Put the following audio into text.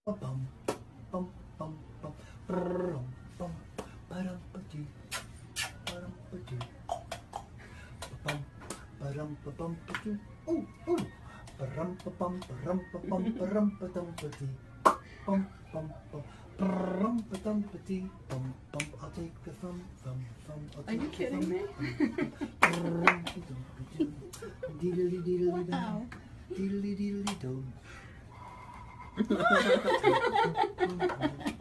bum bum bum bum bum bum param pati param pati bum param pam pati oh param pam patam pati bum bum bum param patam pati bum bum. I'll take the thumb. Are you kidding me? Diddly diddly Wow. dum. Diddly diddly dum.